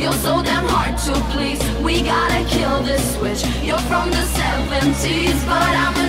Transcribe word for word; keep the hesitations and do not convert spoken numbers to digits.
You're so damn hard to please. We gotta kill this switch. You're from the seventies, but I'm